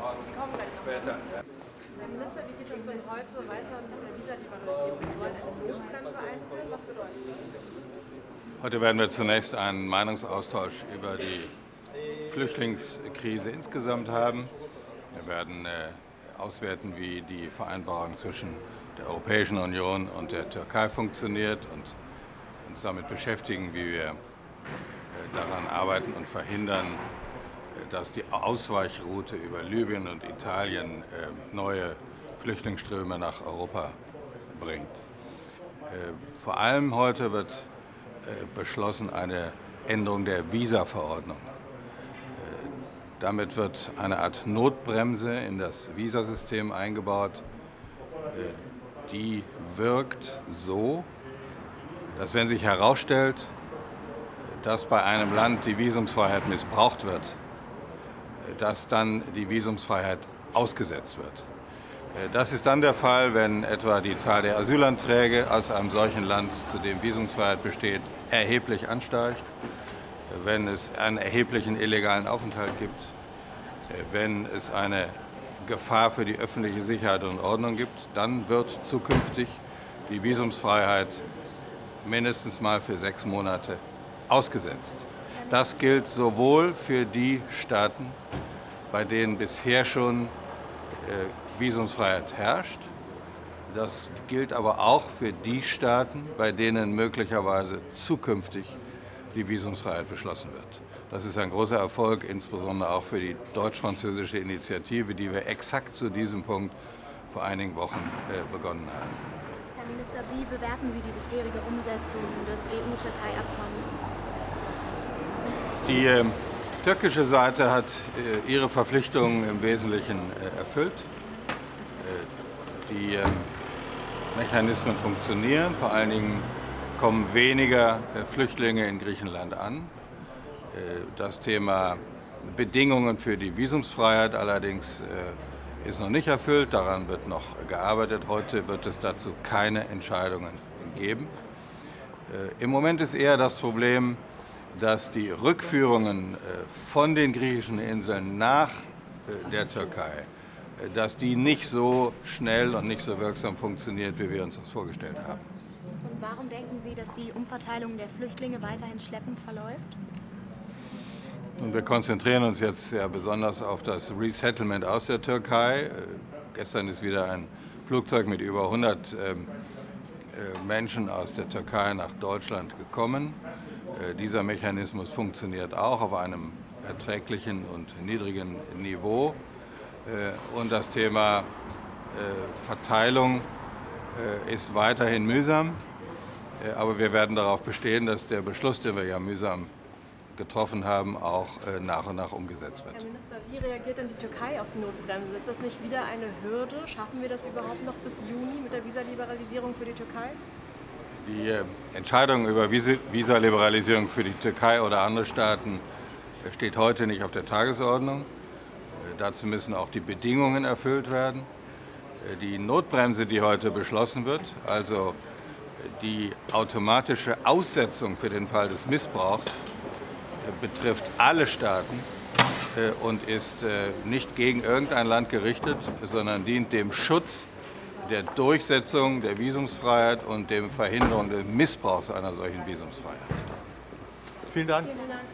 kommen gleich noch. Später. Herr Minister, wie geht es denn heute weiter mit der Visaliberalisierung? Wir wollen eine Notbremse einführen. Was bedeutet das? Heute werden wir zunächst einen Meinungsaustausch über die Flüchtlingskrise insgesamt haben. Wir werden auswerten, wie die Vereinbarung zwischen der Europäischen Union und der Türkei funktioniert und uns damit beschäftigen, wie wir daran arbeiten und verhindern, dass die Ausweichroute über Libyen und Italien neue Flüchtlingsströme nach Europa bringt. Vor allem heute wird beschlossen eine Änderung der Visaverordnung. Damit wird eine Art Notbremse in das Visasystem eingebaut. Die wirkt so, dass wenn sich herausstellt, dass bei einem Land die Visumsfreiheit missbraucht wird, dass dann die Visumsfreiheit ausgesetzt wird. Das ist dann der Fall, wenn etwa die Zahl der Asylanträge aus einem solchen Land, zu dem Visumsfreiheit besteht, erheblich ansteigt, wenn es einen erheblichen illegalen Aufenthalt gibt, wenn es eine Gefahr für die öffentliche Sicherheit und Ordnung gibt, dann wird zukünftig die Visumsfreiheit mindestens mal für 6 Monate ausgesetzt. Das gilt sowohl für die Staaten, bei denen bisher schon Visumsfreiheit herrscht. Das gilt aber auch für die Staaten, bei denen möglicherweise zukünftig die Visumsfreiheit beschlossen wird. Das ist ein großer Erfolg, insbesondere auch für die deutsch-französische Initiative, die wir exakt zu diesem Punkt vor einigen Wochen begonnen haben. Herr Minister, wie bewerten Sie die bisherige Umsetzung des EU-Türkei-Abkommens? Die türkische Seite hat ihre Verpflichtungen im Wesentlichen erfüllt. Die Mechanismen funktionieren, vor allen Dingen kommen weniger Flüchtlinge in Griechenland an. Das Thema Bedingungen für die Visumsfreiheit allerdings ist noch nicht erfüllt, daran wird noch gearbeitet. Heute wird es dazu keine Entscheidungen geben. Im Moment ist eher das Problem, dass die Rückführungen von den griechischen Inseln nach der Türkei, dass die nicht so schnell und nicht so wirksam funktioniert, wie wir uns das vorgestellt haben. Und warum denken Sie, dass die Umverteilung der Flüchtlinge weiterhin schleppend verläuft? Und wir konzentrieren uns jetzt sehr besonders auf das Resettlement aus der Türkei. Gestern ist wieder ein Flugzeug mit über 100 Menschen aus der Türkei nach Deutschland gekommen. Dieser Mechanismus funktioniert auch auf einem erträglichen und niedrigen Niveau. Und das Thema Verteilung ist weiterhin mühsam. Aber wir werden darauf bestehen, dass der Beschluss, den wir ja mühsam getroffen haben, auch nach und nach umgesetzt wird. Herr Minister, wie reagiert denn die Türkei auf die Notbremse? Ist das nicht wieder eine Hürde? Schaffen wir das überhaupt noch bis Juni mit der Visaliberalisierung für die Türkei? Die Entscheidung über Visaliberalisierung für die Türkei oder andere Staaten steht heute nicht auf der Tagesordnung. Dazu müssen auch die Bedingungen erfüllt werden. Die Notbremse, die heute beschlossen wird, also die automatische Aussetzung für den Fall des Missbrauchs, betrifft alle Staaten und ist nicht gegen irgendein Land gerichtet, sondern dient dem Schutz der Durchsetzung der Visumsfreiheit und der Verhinderung des Missbrauchs einer solchen Visumsfreiheit. Vielen Dank. Vielen Dank.